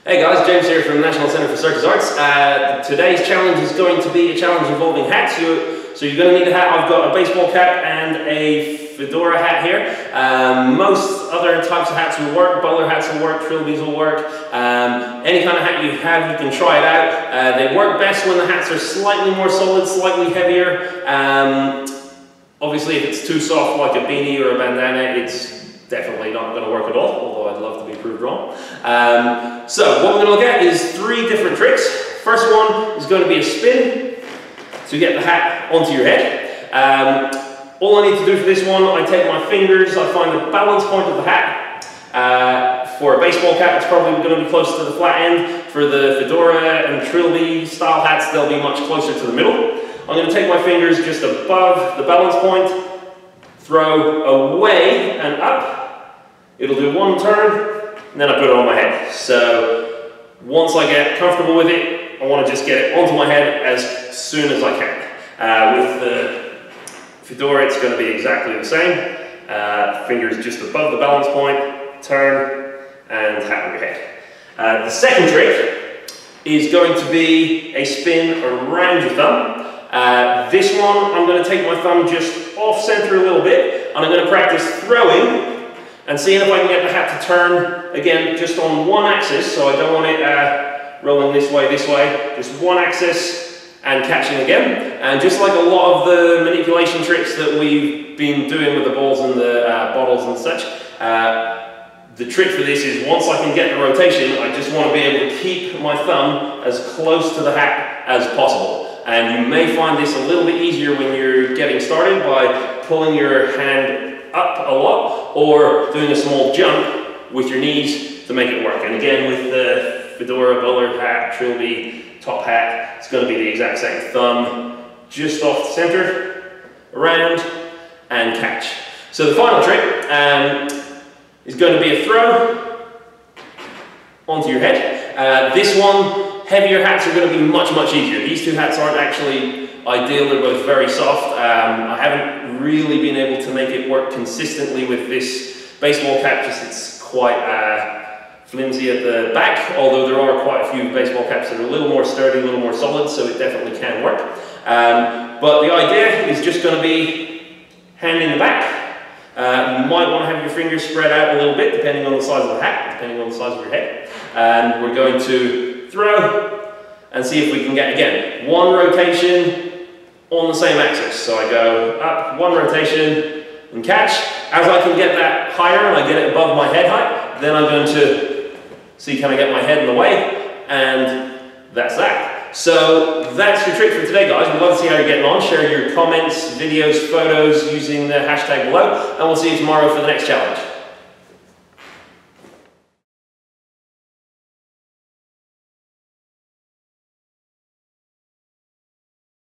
Hey guys, James here from the National Centre for Circus Arts. Today's challenge is going to be a challenge involving hats. So you're going to need a hat. I've got a baseball cap and a fedora hat here. Most other types of hats will work. Bowler hats will work, trilbies will work. Any kind of hat you have, you can try it out. They work best when the hats are slightly more solid, slightly heavier. Obviously if it's too soft like a beanie or a bandana, it's definitely not going to work at all, although I'd love to be proved wrong. So what we're going to look at is 3 different tricks. First one is going to be a spin to get the hat onto your head. All I need to do for this one, I take my fingers, I find the balance point of the hat. For a baseball cap, it's probably going to be close to the flat end. For the fedora and trilby style hats, they'll be much closer to the middle. I'm going to take my fingers just above the balance point, throw away and up. It'll do one turn, and then I put it on my head. So once I get comfortable with it, I want to just get it onto my head as soon as I can. With the fedora, it's going to be exactly the same. Fingers just above the balance point, turn, and hat on your head. The second trick is going to be a spin around your thumb. This one, I'm going to take my thumb just off center a little bit, and I'm going to practice throwing and seeing if I can get the hat to turn again just on one axis. So I don't want it rolling this way, just one axis and catching again. And just like a lot of the manipulation tricks that we've been doing with the balls and the bottles and such, the trick for this is once I can get the rotation, I just want to be able to keep my thumb as close to the hat as possible. And you may find this a little bit easier when you're getting started by pulling your hand up a lot or doing a small jump with your knees to make it work. And again, with the fedora, bowler hat, trilby, top hat, it's going to be the exact same. Thumb just off the center, around, and catch. So the final trick is going to be a throw onto your head. This one, heavier hats are going to be much easier. These 2 hats aren't actually ideal, they're both very soft. I haven't really been able to make it work consistently with this baseball cap, just it's quite flimsy at the back, although there are quite a few baseball caps that are a little more sturdy, a little more solid, so it definitely can work. But the idea is just going to be hand in the back. You might want to have your fingers spread out a little bit, depending on the size of the hat, depending on the size of your head. And we're going to throw and see if we can get, again, one rotation on the same axis. So I go up, one rotation, and catch. As I can get that higher and I get it above my head height, then I'm going to see can I get my head in the way, and that's that. So that's your trick for today, guys. We'd love to see how you're getting on. Share your comments, videos, photos using the hashtag below, and we'll see you tomorrow for the next challenge.